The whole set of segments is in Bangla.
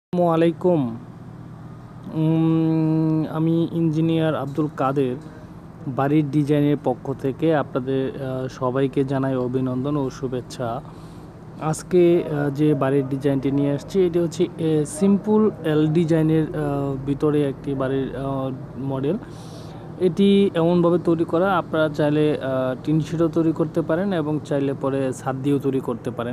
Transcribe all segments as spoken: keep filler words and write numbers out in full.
আসসালামু আলাইকুম। উম, আমি ইঞ্জিনিয়ার আব্দুল কাদের বাড়ির ডিজাইনের পক্ষ থেকে আপনাদের আহ, সবাইকে জানাই অভিনন্দন ও শুভেচ্ছা। আজকে আহ, যে বাড়ির ডিজাইনটি নিয়ে আসছি এটি হচ্ছে সিম্পল এল ডিজাইনের আহ, ভিতরে একটি বাড়ির মডেল। এটি এমনভাবে তৈরি করা, আপনারা চাইলে টিন শিটও তৈরি করতে পারেন এবং চাইলে পরে ছাদ দিয়েও তৈরি করতে পারেন।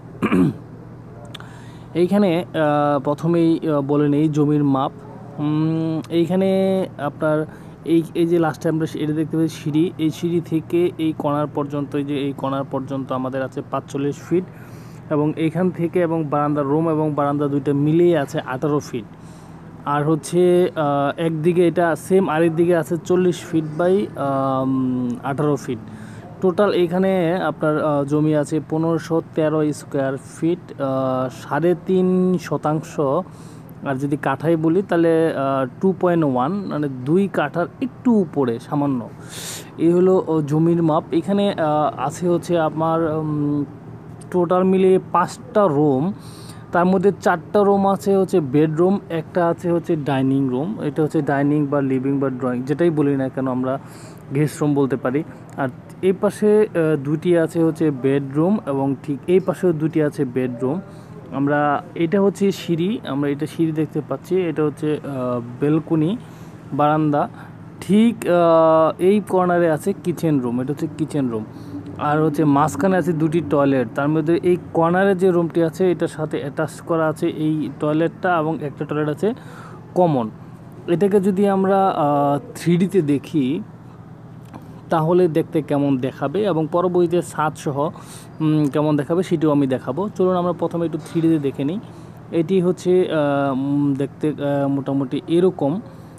এইখানে প্রথমেই বলে নেই জমির মাপ। এইখানে আপনার এই এই যে লাস্টে আমরা এটা দেখতে পাচ্ছি সিঁড়ি, এই সিঁড়ি থেকে এই কণার পর্যন্ত, এই যে এই কণার পর্যন্ত আমাদের আছে পাঁচচল্লিশ ফিট এবং এইখান থেকে এবং বারান্দার রুম এবং বারান্দা দুইটা মিলিয়ে আছে আঠারো ফিট। আর হচ্ছে একদিকে এটা সেম, আরেক দিকে আছে চল্লিশ ফিট বাই আঠারো ফিট। টোটাল এখানে আপনার জমি আছে পনেরোশো তেরো স্কোয়ার ফিট, সাড়ে তিন শতাংশ। আর যদি কাঠাই বলি তাহলে টু পয়েন্ট ওয়ান মানে দুই কাঠার একটু উপরে সামান্য। এই হলো জমির মাপ। এখানে আছে হচ্ছে আমার টোটাল মিলিয়ে পাঁচটা রুম, তার মধ্যে চারটা রুম আছে হচ্ছে বেডরুম, একটা আছে হচ্ছে ডাইনিং রুম। এটা হচ্ছে ডাইনিং বা লিভিং বা ড্রয়িং যেটাই বলি না কেন, আমরা গেস্ট রুম বলতে পারি। আর এই পাশে দুটি আছে হচ্ছে বেডরুম এবং ঠিক এই পাশেও দুটি আছে বেডরুম। আমরা এটা হচ্ছে সিঁড়ি, আমরা এটা সিঁড়ি দেখতে পাচ্ছি। এটা হচ্ছে বেলকনি, বারান্দা। ঠিক এই কর্নারে আছে কিচেন রুম, এটা হচ্ছে কিচেন রুম। আর হচ্ছে মাঝখানে আছে দুটি টয়লেট, তার মধ্যে এই কর্নারে যে রুমটি আছে এটার সাথে অ্যাটাচ করা আছে এই টয়লেটটা এবং একটা টয়লেট আছে কমন। এটাকে যদি আমরা থ্রি ডিতে দেখি তাহলে দেখতে কেমন দেখাবে এবং পরবর্তীতে ছাদসহ কেমন দেখাবে সেটিও আমি দেখাবো। চলুন আমরা প্রথমে একটু থ্রি ডিতে দেখে নিই। এটি হচ্ছে দেখতে মোটামুটি এরকম।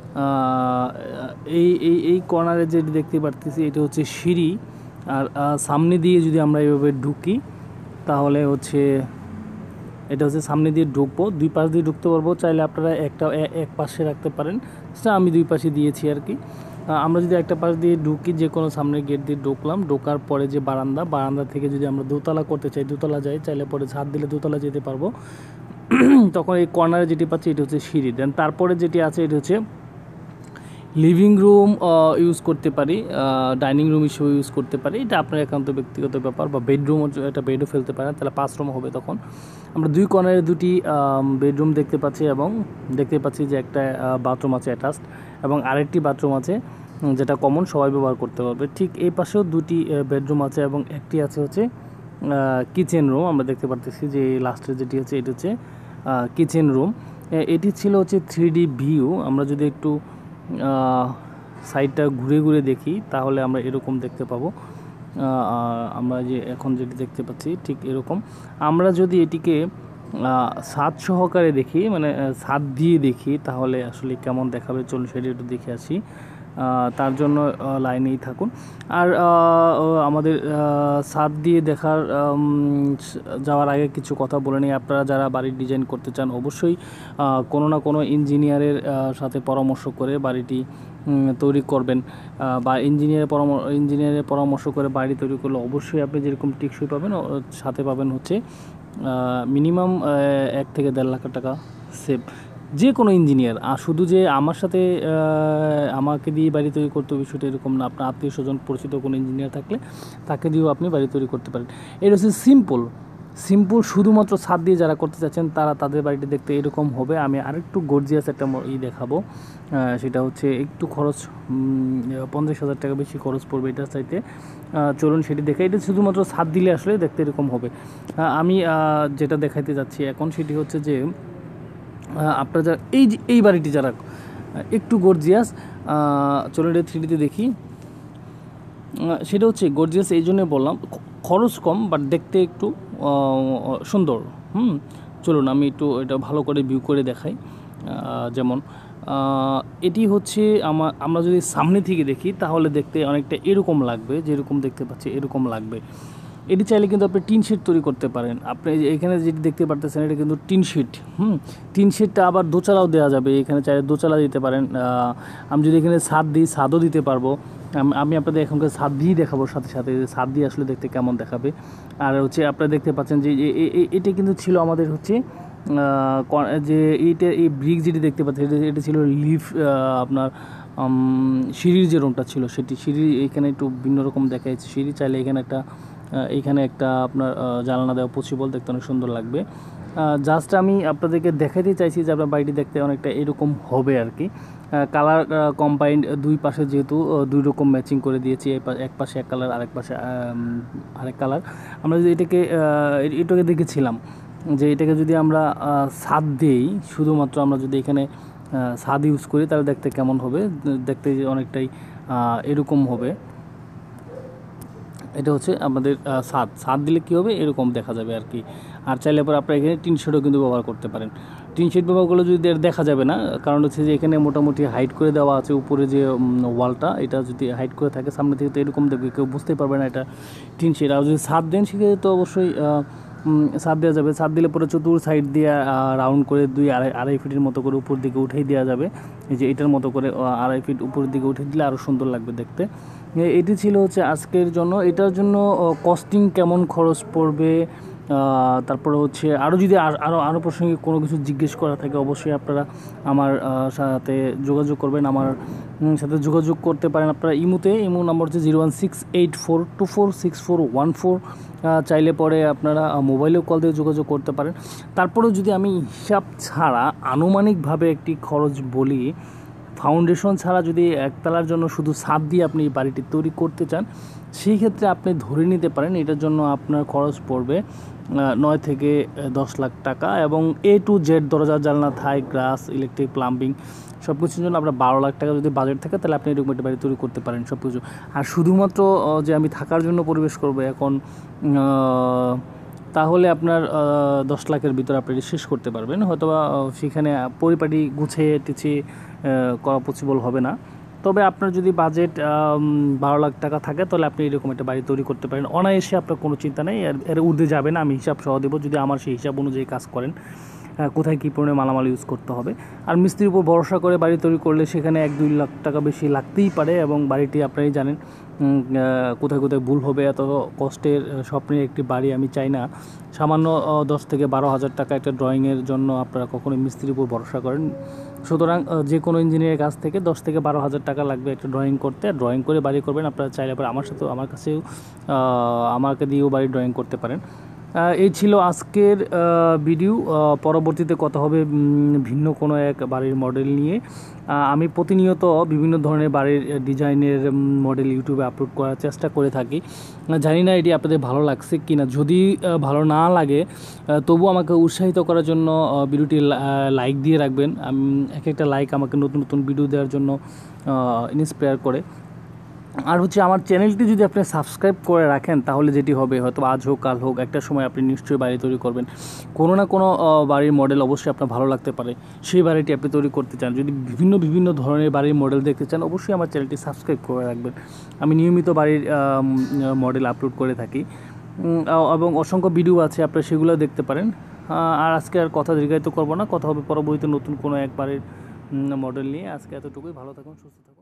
এই এই এই কর্নারে যেটি দেখতে পারতেছি এটা হচ্ছে সিঁড়ি। আর সামনে দিয়ে যদি আমরা এইভাবে ঢুকি তাহলে হচ্ছে এটা হচ্ছে সামনে দিয়ে ঢুকবো, দুই পাশ দিয়ে ঢুকতে পারবো। চাইলে আপনারা একটা এক পাশে রাখতে পারেন, সেটা আমি দুই পাশে দিয়েছি আর কি। আমরা যদি একটা পাশ দিয়ে ঢুকি, যে কোনো সামনের গেট দিয়ে ঢুকলাম, ঢোকার পরে যে বারান্দা, বারান্দা থেকে যদি আমরা দোতলা করতে চাই দোতলা যাই, চাইলে পরে ছাদ দিলে দোতলা যেতে পারবো। তখন এই কর্নারে যেটি পাচ্ছি এটা হচ্ছে সিঁড়ি। দেন তারপরে যেটি আছে এটা হচ্ছে লিভিং রুম ইউজ করতে পারি, ডাইনিং রুম হিসেবে ইউজ করতে পারি, এটা আপনার একান্ত ব্যক্তিগত ব্যাপার। বা বেডরুম, এটা বেডও ফেলতে পারেন, তাহলে পাঁচ রুম হবে। তখন আমরা দুই কর্নারে দুটি বেডরুম দেখতে পাচ্ছি এবং দেখতে পাচ্ছি যে একটা বাথরুম আছে অ্যাটাচড এবং আরেকটি বাথরুম আছে যেটা কমন, সবাই ব্যবহার করতে পারবে। ঠিক এই পাশেও দুটি বেডরুম আছে এবং একটি আছে হচ্ছে কিচেন রুম। আমরা দেখতে পাচ্ছি যে লাস্টের যেটি হচ্ছে এটি হচ্ছে কিচেন রুম। এটি ছিল হচ্ছে থ্রি ডি ভিউ। আমরা যদি একটু সাইডটা ঘুরে ঘুরে দেখি তাহলে আমরা এরকম দেখতে পাবো। আমরা যে এখন যেটি দেখতে পাচ্ছি ঠিক এরকম। আমরা যদি এটিকে ছাদ সহকারে দেখি, মানে ছাদ দিয়ে দেখি, তাহলে আসলে কেমন দেখাবে চলুন সেটি একটু দেখে আসি। তার জন্য লাইনেই থাকুন। আর আমাদের ছাদ দিয়ে দেখার যাওয়ার আগে কিছু কথা বলে নিই। আপনারা যারা বাড়ির ডিজাইন করতে চান অবশ্যই কোনো না কোনো ইঞ্জিনিয়ারের সাথে পরামর্শ করে বাড়িটি তৈরি করবেন, বা ইঞ্জিনিয়ারের পরামর্শ ইঞ্জিনিয়ারের পরামর্শ করে বাড়ি তৈরি করলে অবশ্যই আপনি যেরকম টেকসই পাবেন, সাথে পাবেন হচ্ছে মিনিমাম এক থেকে দেড় লাখ টাকা সেভ। যে কোনো ইঞ্জিনিয়ার, আর শুধু যে আমার সাথে আমাকে দিয়ে বাড়ি তৈরি করতে হবে বিষয়টা এরকম না। আপনার আত্মীয় স্বজন পরিচিত কোনো ইঞ্জিনিয়ার থাকলে তাকে দিয়েও আপনি বাড়ি তৈরি করতে পারেন। এটা হচ্ছে সিম্পল সিম্পল শুধুমাত্র ছাদ দিয়ে যারা করতে চাচ্ছেন তারা তাদের বাড়িটি দেখতে এরকম হবে। আমি আরেকটু গর্জিয়াস একটা ই দেখাবো, সেটা হচ্ছে একটু খরচ, পঞ্চাশ হাজার টাকা বেশি খরচ পড়বে এটার চাইতে। চলুন সেটি দেখে। এটা শুধুমাত্র ছাদ দিলে আসলে দেখতে এরকম হবে। আমি যেটা দেখাইতে যাচ্ছি এখন সেটি হচ্ছে যে আপনারা যারা এই যে এই বাড়িটি যারা একটু গর্জিয়াস, চলুন এটা থ্রি ডিতে দেখি। সেটা হচ্ছে গর্জিয়াস এই জন্যই বললাম, খরচ কম বাট দেখতে একটু সুন্দর। হুম চলুন আমি একটু এটা ভালো করে ভিউ করে দেখাই। যেমন এটি হচ্ছে আমার, আমরা যদি সামনে থেকে দেখি তাহলে দেখতে অনেকটা এরকম লাগবে, যেরকম দেখতে পাচ্ছি এরকম লাগবে। এটি চাইলে কিন্তু আপনি টিন শিট তৈরি করতে পারেন। আপনি এখানে যেটি দেখতে পারতেছেন এটা কিন্তু টিন শিট। হুম টিন শিটটা আবার দোচালাও দেওয়া যাবে, এখানে চাইলে দোচালা দিতে পারেন। আমি যদি এখানে ছাদ দিই ছাদও দিতে পারবো। আমি আপনাদের এখনকার ছাদ দিয়েই দেখাবো, সাথে সাথে ছাদ দিয়ে আসলে দেখতে কেমন দেখাবে। আর হচ্ছে আপনারা দেখতে পাচ্ছেন যে এটা কিন্তু ছিল আমাদের হচ্ছে যে এইটা এই ব্রিক যেটি দেখতে পাচ্ছি এটা এটা ছিল লিফ আপনার সিঁড়ির যে রুমটা ছিল সেটি সিঁড়ি এখানে একটু ভিন্ন রকম দেখা যাচ্ছে সিঁড়ি চাইলে এখানে একটা এইখানে একটা আপনার জানালা দেওয়া পসিবল, দেখতে অনেক সুন্দর লাগবে। জাস্ট আমি আপনাদেরকে দেখাতে চাইছি যে আপনার বাড়িটি দেখতে অনেকটা এরকম হবে আর কি। কালার কম্বাইন্ড দুই পাশে যেহেতু দুই রকম ম্যাচিং করে দিয়েছি, এক পাশে এক কালার আরেক পাশে আরেক কালার। আমরা যদি এটাকে এটাকে দেখেছিলাম যে এটাকে যদি আমরা ছাদ দিই, শুধুমাত্র আমরা যদি এখানে ছাদ ইউজ করি তাহলে দেখতে কেমন হবে, দেখতে অনেকটাই এরকম হবে। এটা হচ্ছে আমাদের ছাদ ছাদ দিলে কী হবে এরকম দেখা যাবে আর কি। আর চাইলে পরে আপনারা এখানে টিন শেডও কিন্তু ব্যবহার করতে পারেন। টিন শেড ব্যবহার করলে যদি দেখা যাবে না, কারণ হচ্ছে যে এখানে মোটামুটি হাইট করে দেওয়া আছে উপরে যে ওয়ালটা, এটা যদি হাইট করে থাকে সামনে থেকে তো এরকম দেখবে, কেউ বুঝতেই পারবে না এটা টিন শেড। আর যদি ছাদ দেন সেক্ষেত্রে তো অবশ্যই ছাদ দেওয়া যাবে। ছাদ দিলে পরে চতুর সাইড দিয়ে রাউন্ড করে দুই আড়াই আড়াই ফিটের মতো করে উপর দিকে উঠেই দেওয়া যাবে। এই যে এটার মতো করে আড়াই ফিট উপরের দিকে উঠে দিলে আরও সুন্দর লাগবে দেখতে। এটি ছিল হচ্ছে আজকের জন্য। এটার জন্য কস্টিং কেমন খরচ পড়বে, তারপরে হচ্ছে আরও যদি আরও আরও প্রসঙ্গে কোনো কিছু জিজ্ঞেস করা থাকে অবশ্যই আপনারা আমার সাথে যোগাযোগ করবেন, আমার সাথে যোগাযোগ করতে পারেন আপনারা ইমোতে। ইমো নাম্বার হচ্ছে zero one six eight four two four six four one four. চাইলে পরে আপনারা মোবাইলেও কল দিয়ে যোগাযোগ করতে পারেন। তারপরেও যদি আমি হিসাব ছাড়া আনুমানিকভাবে একটি খরচ বলি, ফাউন্ডেশন ছাড়া যদি একতলার জন্য শুধু ছাদ দিয়ে আপনি বাড়িটি তৈরি করতে চান, সেই ক্ষেত্রে আপনি ধরে নিতে পারেন এটার জন্য আপনার খরচ পড়বে নয় থেকে দশ লাখ টাকা, এবং এ টু জেড দরজা জানলা থাই গ্লাস ইলেকট্রিক প্লাম্বিং সব কিছুর জন্য আপনার বারো লাখ টাকা যদি বাজেট থাকে তাহলে আপনি এরকম একটা বাড়ি তৈরি করতে পারেন সব কিছু। আর শুধুমাত্র যে আমি থাকার জন্য পরিবেশ করবো এখন, তাহলে আপনার দশ লাখের ভিতরে আপনি শেষ করতে পারবেন, হয়তোবা সেখানে পরিপাটি গুছিয়ে টিছিয়ে করা পসিবল হবে না। তবে আপনার যদি বাজেট বারো লাখ টাকা থাকে তাহলে আপনি এরকম একটা বাড়ি তৈরি করতে পারেন অনায়াসে, আপনার কোনো চিন্তা নেই। এর এর ঊর্ধ্বে যাবে না, আমি হিসাব সহ দেবো যদি আমার সেই হিসাব অনুযায়ী কাজ করেন, কোথায় কী পরিমাণে মালামাল ইউজ করতে হবে। আর মিস্ত্রির উপর ভরসা করে বাড়ি তৈরি করলে সেখানে এক দুই লাখ টাকা বেশি লাগতেই পারে, এবং বাড়িটি আপনারাই জানেন কোথায় কোথায় ভুল হবে। এত কষ্টের স্বপ্নের একটি বাড়ি আমি চাই না সামান্য দশ থেকে বারো হাজার টাকা একটা ড্রয়িংয়ের জন্য আপনারা কখনোই মিস্ত্রির উপর ভরসা করেন। সুতরাং যে কোনো ইঞ্জিনিয়ারের কাছ থেকে দশ থেকে বারো হাজার টাকা লাগবে একটা ড্রয়িং করতে, ড্রয়িং করে বাড়ি করবেন। আপনারা চাইলে পরে আমার সাথেও আমার কাছেও আমাকে দিয়েও বাড়ি ড্রয়িং করতে পারেন। এই ছিল আজকের ভিডিও। পরবর্তীতে কথা হবে ভিন্ন কোনো এক বাড়ির মডেল নিয়ে। আমি প্রতিনিয়ত বিভিন্ন ধরনের বাড়ির ডিজাইনের মডেল ইউটিউবে আপলোড করার চেষ্টা করে থাকি। জানি না এটি আপনাদের ভালো লাগছে কি না, যদি ভালো না লাগে তবু আমাকে উৎসাহিত করার জন্য ভিডিওটি লাইক দিয়ে রাখবেন। এক একটা লাইক আমাকে নতুন নতুন ভিডিও দেওয়ার জন্য ইন্সপায়ার করে। আর হচ্ছে আমার চ্যানেলটি যদি আপনি সাবস্ক্রাইব করে রাখেন তাহলে যেটি হবে, হয়তো আজ হোক কাল হোক একটা সময় আপনি নিশ্চয়ই বাড়ি তৈরি করবেন। কোনো না কোনো বাড়ির মডেল অবশ্যই আপনার ভালো লাগতে পারে, সেই বাড়িটি আপনি তৈরি করতে চান। যদি বিভিন্ন বিভিন্ন ধরনের বাড়ির মডেল দেখতে চান অবশ্যই আমার চ্যানেলটি সাবস্ক্রাইব করে রাখবেন। আমি নিয়মিত বাড়ির মডেল আপলোড করে থাকি এবং অসংখ্য ভিডিও আছে, আপনারা সেগুলো দেখতে পারেন। আর আজকে আর কথা দীর্ঘায়িত করবো না, কথা হবে পরবর্তীতে নতুন কোনো এক বাড়ির মডেল নিয়ে। আজকে এতটুকুই, ভালো থাকুন, সুস্থ থাকুন।